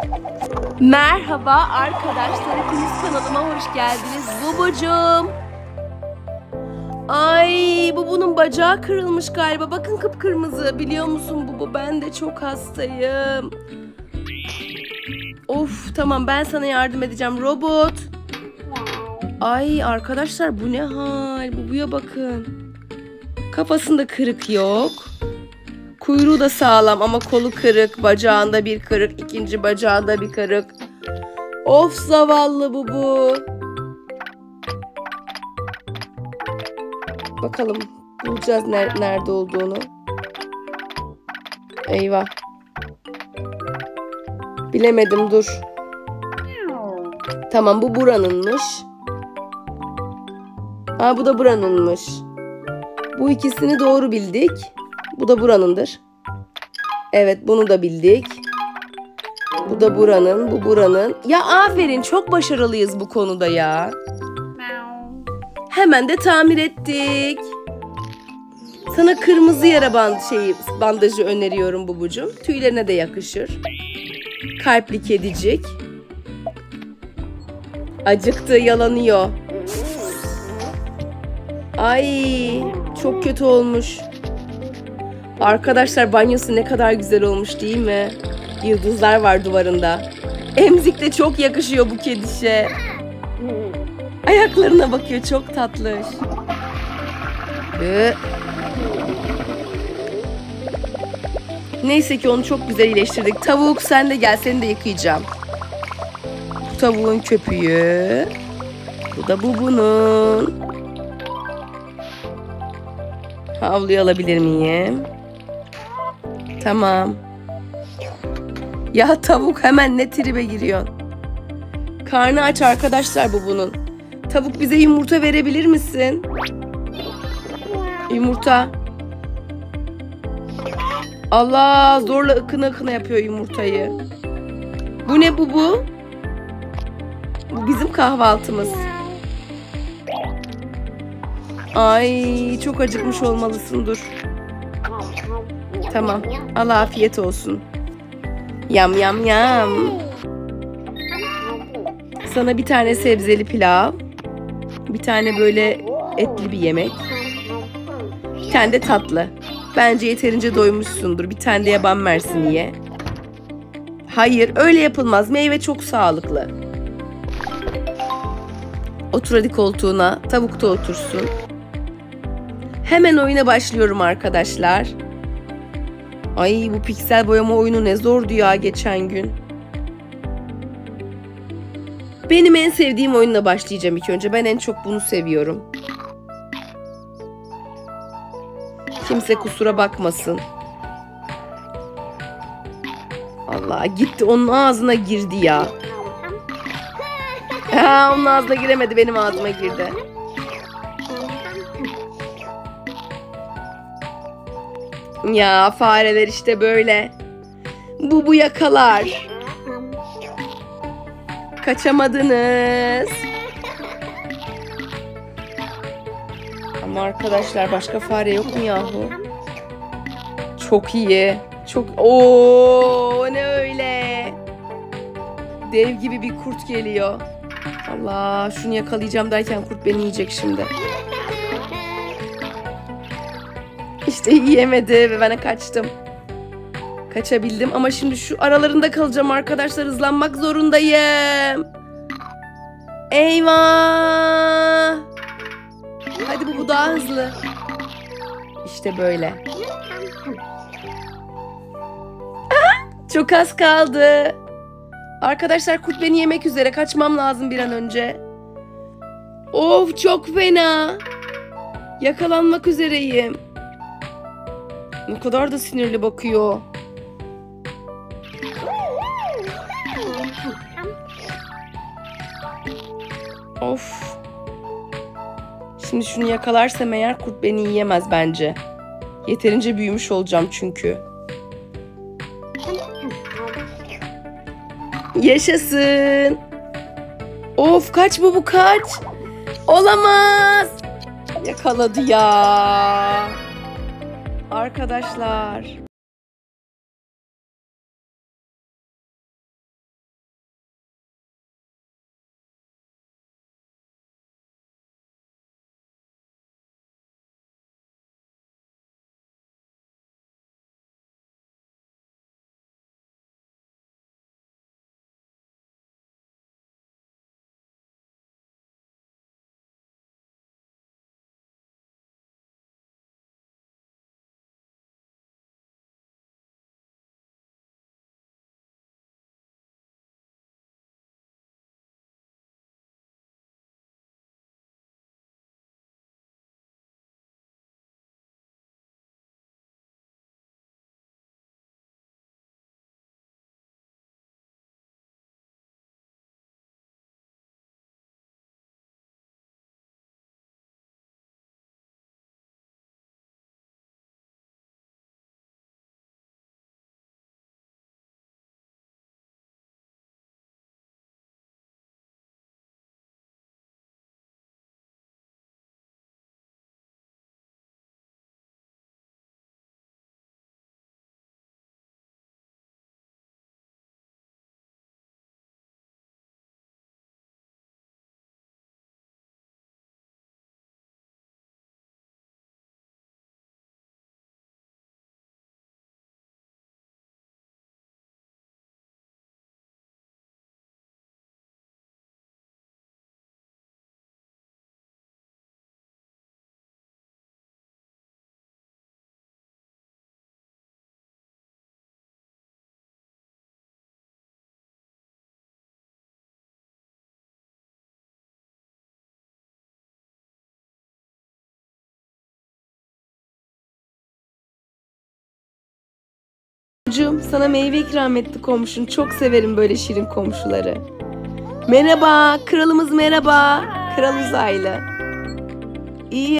Merhaba arkadaşlar, hepiniz kanalıma hoş geldiniz. Bubucuğum. Ay, Bubu'nun bacağı kırılmış galiba. Bakın kıpkırmızı. Biliyor musun Bubu? Ben de çok hastayım. Of, tamam, ben sana yardım edeceğim robot. Ay arkadaşlar, bu ne hal? Bubu'ya bakın. Kafasında kırık yok. Kuyruğu da sağlam ama kolu kırık. Bacağında bir kırık. İkinci bacağında bir kırık. Of, zavallı Bubu. Bakalım bulacağız nerede olduğunu. Eyvah. Bilemedim, dur. Tamam, bu buranınmış. Aa, bu da buranınmış. Bu ikisini doğru bildik. Bu da buranındır. Evet, bunu da bildik. Bu da buranın, bu buranın. Ya aferin, çok başarılıyız bu konuda ya. Hemen de tamir ettik. Sana kırmızı yara bandajı öneriyorum Bubucuğum. Tüylerine de yakışır. Kalpli kedicik. Acıktı, yalanıyor. Ay, çok kötü olmuş. Arkadaşlar, banyosu ne kadar güzel olmuş değil mi? Yıldızlar var duvarında. Emzik de çok yakışıyor bu kedişe. Ayaklarına bakıyor, çok tatlış. Neyse ki onu çok güzel iyileştirdik. Tavuk, sen de gel, seni de yıkayacağım. Bu tavuğun köpüğü. Bu da Bubu'nun. Havluyu alabilir miyim? Tamam. Ya tavuk, hemen ne tribe giriyorsun? Karnı aç arkadaşlar Bubu'nun. Tavuk, bize yumurta verebilir misin? Yumurta. Allah, zorla ıkına ıkına yapıyor yumurtayı. Bu ne Bubu? Bu bizim kahvaltımız. Ay, çok acıkmış olmalısın, dur. Tamam, al afiyet olsun. Yam yam yam. Sana bir tane sebzeli pilav. Bir tane böyle etli bir yemek. Bir tane de tatlı. Bence yeterince doymuşsundur. Bir tane de yaban mersini ye. Hayır, öyle yapılmaz. Meyve çok sağlıklı. Otur hadi koltuğuna. Tavuk da otursun. Hemen oyuna başlıyorum arkadaşlar. Ay, bu piksel boyama oyunu ne zordu ya geçen gün. Benim en sevdiğim oyunla başlayacağım ilk önce. Ben en çok bunu seviyorum. Kimse kusura bakmasın. Allah, gitti, onun ağzına girdi ya. Ha, onun ağzına giremedi, benim ağzıma girdi. Ya fareler işte böyle. Bubu yakalar. Kaçamadınız. Ama arkadaşlar, başka fare yok mu yahu? Çok iyi. Çok... Oo, ne öyle? Dev gibi bir kurt geliyor. Allah, şunu yakalayacağım derken kurt beni yiyecek şimdi. İşte yiyemedi ve ben kaçtım. Kaçabildim ama şimdi şu aralarında kalacağım arkadaşlar. Hızlanmak zorundayım. Eyvah. Hadi bu daha hızlı. İşte böyle. Çok az kaldı. Arkadaşlar, kurt beni yemek üzere. Kaçmam lazım bir an önce. Of, çok fena. Yakalanmak üzereyim. Ne kadar da sinirli bakıyor. Of. Şimdi şunu yakalarsam eğer kurt beni yiyemez bence. Yeterince büyümüş olacağım çünkü. Yaşasın. Of, kaç Bubu, kaç. Olamaz. Yakaladı ya. Arkadaşlar. Komşucuğum, sana meyve ikram etti komşun. Çok severim böyle şirin komşuları. Merhaba, kralımız merhaba. Kral uzaylı. İyi.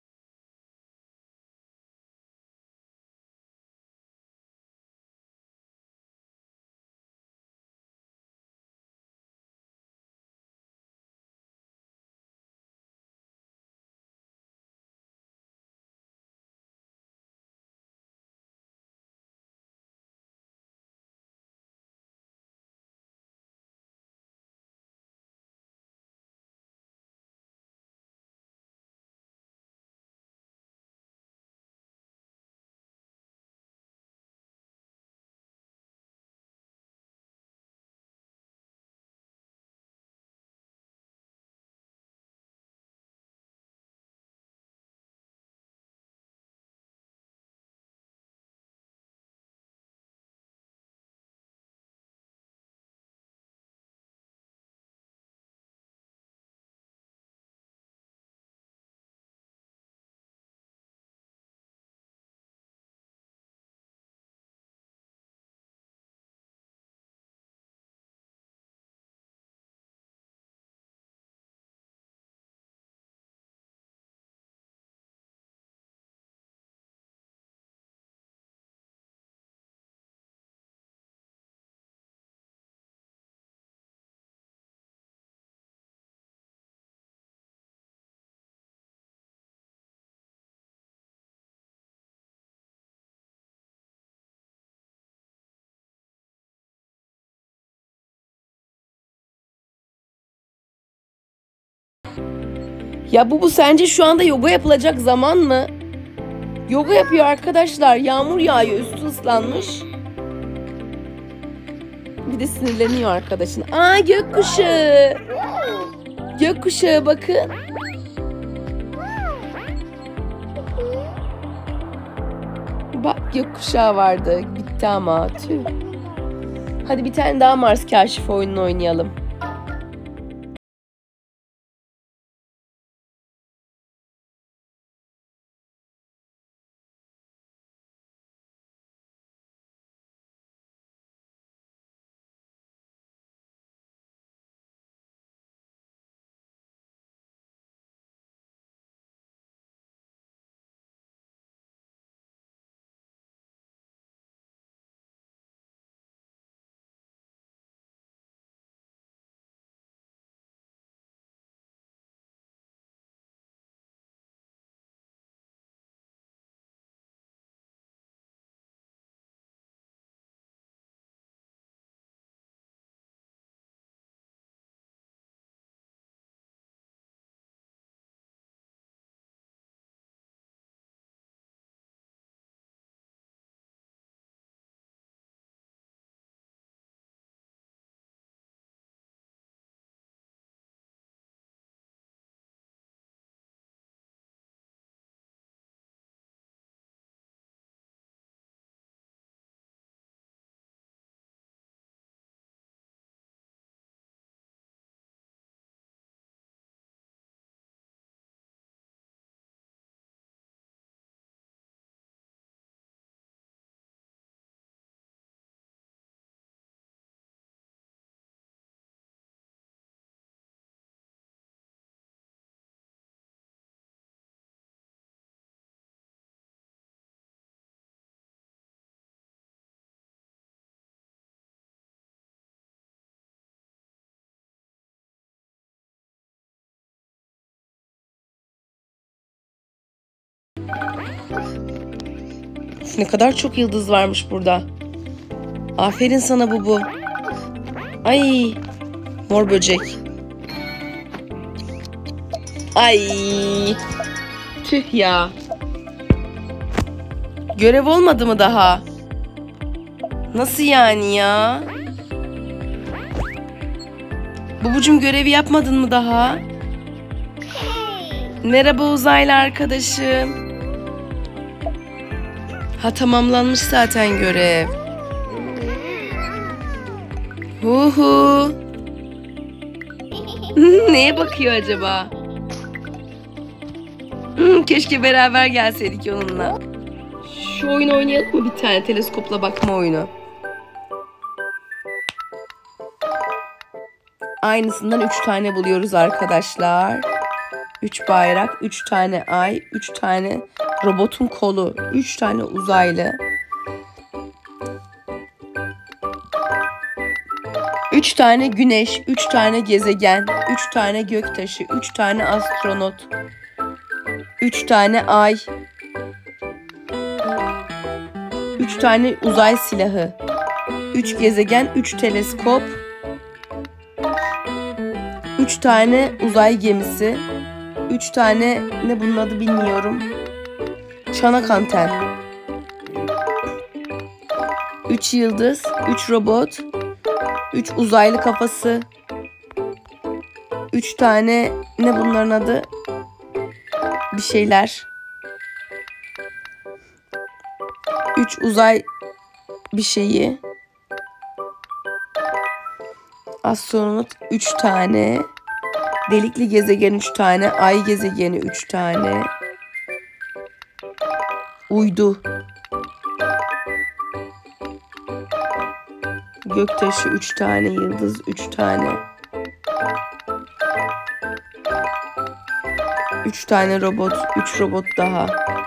Ya bu sence şu anda yoga yapılacak zaman mı? Yoga yapıyor arkadaşlar. Yağmur yağıyor. Üstü ıslanmış. Bir de sinirleniyor arkadaşın. Aa, gökkuşağı. Gökkuşağı bakın. Bak, gökkuşağı vardı. Gitti ama. Tüh. Hadi bir tane daha Mars Kaşifi oyununu oynayalım. Ne kadar çok yıldız varmış burada. Aferin sana Bubu. Ay, mor böcek. Ay, tüh ya. Görev olmadı mı daha? Nasıl yani ya? Bubucum, görevi yapmadın mı daha? Merhaba uzaylı arkadaşım. Ha, tamamlanmış zaten görev. Huhu. Neye bakıyor acaba? Keşke beraber gelseydik onunla. Şu oyunu oynayalım mı, bir tane teleskopla bakma oyunu? Aynısından 3 tane buluyoruz arkadaşlar. 3 bayrak, 3 tane ay, 3 tane robotun kolu, 3 tane uzaylı. 3 tane güneş, 3 tane gezegen, 3 tane göktaşı, 3 tane astronot, 3 tane ay, 3 tane uzay silahı, 3 gezegen, 3 teleskop, 3 tane uzay gemisi, 3 tane ne bunun adı bilmiyorum, çanak anten, 3 yıldız, 3 robot, 3 uzaylı kafası, 3 tane ne bunların adı, bir şeyler, 3 uzay bir şeyi, astronot 3 tane, delikli gezegen 3 tane, ay gezegeni 3 tane, uydu, göktaşı 3 tane, yıldız 3 tane, 3 tane robot, 3 robot daha,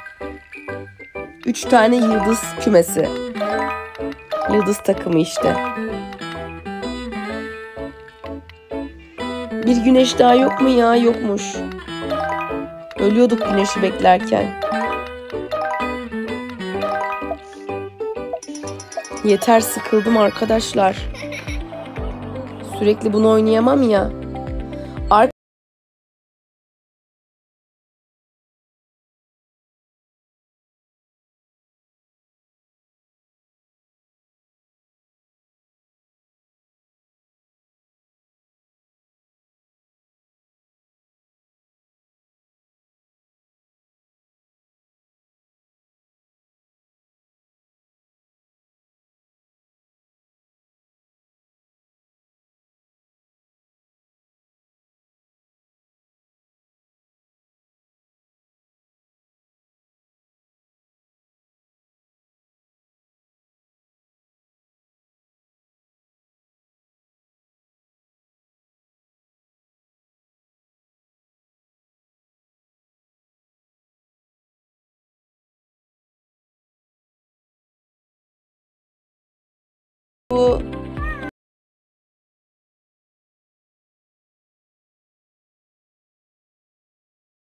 3 tane yıldız kümesi, yıldız takımı işte. Bir güneş daha yok mu ya? Yokmuş. Ölüyorduk güneşi beklerken. Yeter, sıkıldım arkadaşlar. Sürekli bunu oynayamam ya.